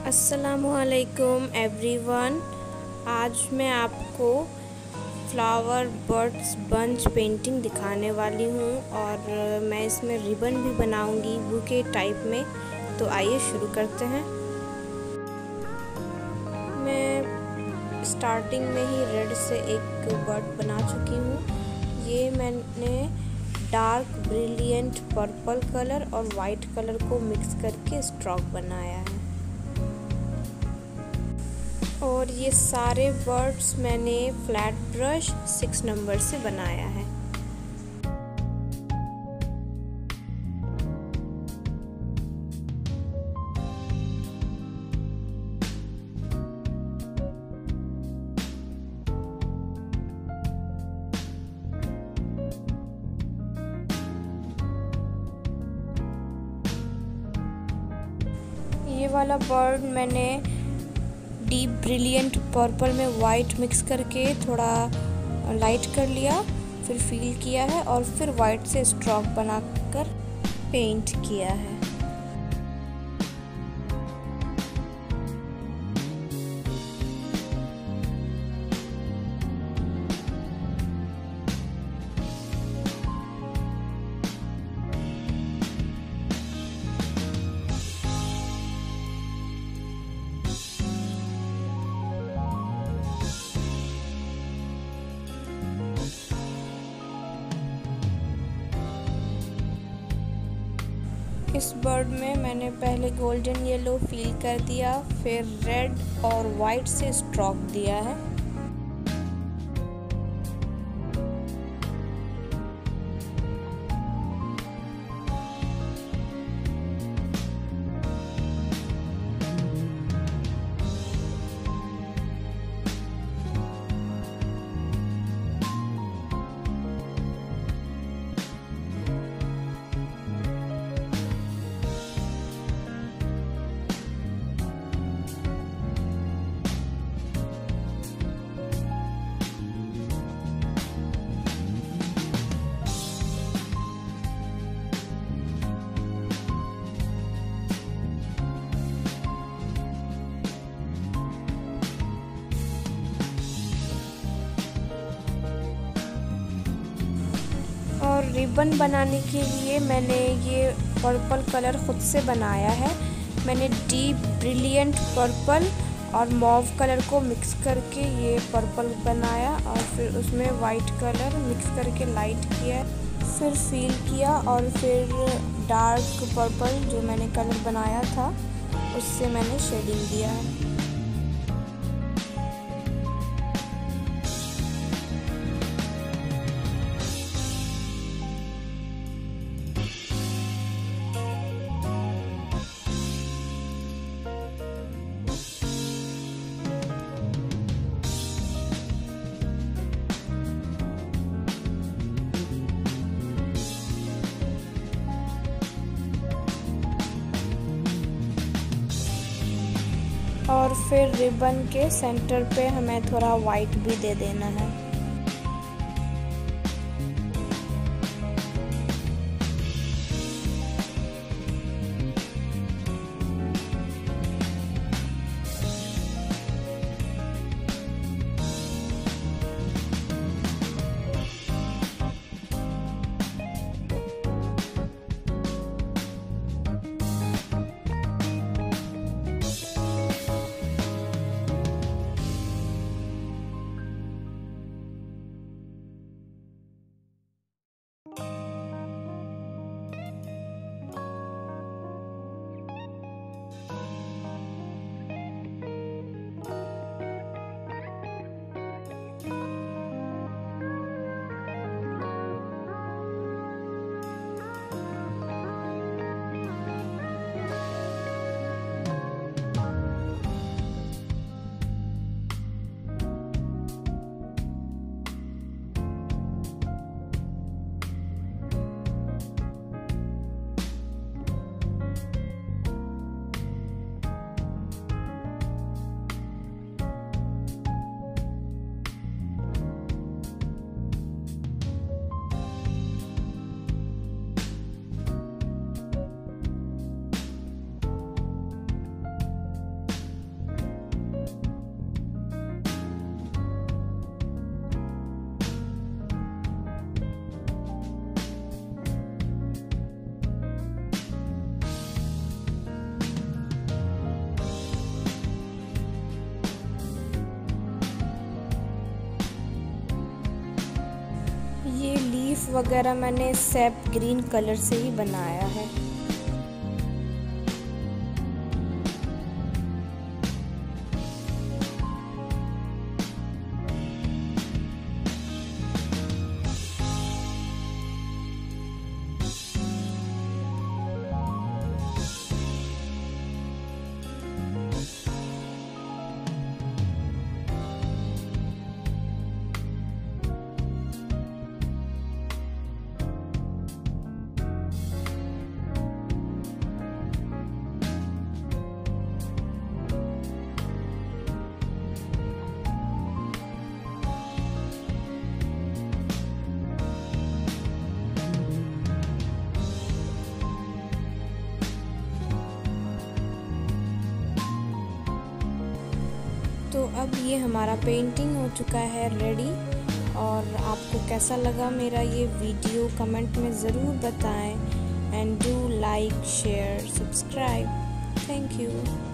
अस्सलामुअलैकुम एवरीवन। आज मैं आपको फ्लावर बर्ड्स बंच पेंटिंग दिखाने वाली हूँ और मैं इसमें रिबन भी बनाऊँगी बुके टाइप में। तो आइए शुरू करते हैं। मैं स्टार्टिंग में ही रेड से एक बर्ड बना चुकी हूँ। ये मैंने डार्क ब्रिलियंट पर्पल कलर और वाइट कलर को मिक्स करके स्ट्रोक बनाया है। और ये सारे बर्ड्स मैंने फ्लैट ब्रश 6 नंबर से बनाया है। ये वाला बर्ड मैंने डीप ब्रिलियंट पर्पल में वाइट मिक्स करके थोड़ा लाइट कर लिया, फिर फिल किया है और फिर वाइट से स्ट्रोक बनाकर पेंट किया है। इस बर्ड में मैंने पहले गोल्डन येलो फिल कर दिया, फिर रेड और वाइट से स्ट्रोक दिया है। और रिबन बनाने के लिए मैंने ये पर्पल कलर खुद से बनाया है। मैंने डीप ब्रिलियंट पर्पल और मॉव कलर को मिक्स करके ये पर्पल बनाया और फिर उसमें वाइट कलर मिक्स करके लाइट किया, फिर फिल किया और फिर डार्क पर्पल जो मैंने कलर बनाया था उससे मैंने शेडिंग दिया है। और फिर रिबन के सेंटर पे हमें थोड़ा वाइट भी दे देना है। लीफ वगैरह मैंने सैप ग्रीन कलर से ही बनाया है। तो अब ये हमारा पेंटिंग हो चुका है रेडी। और आपको कैसा लगा मेरा ये वीडियो कमेंट में ज़रूर बताएं। And do like, share, subscribe. Thank you.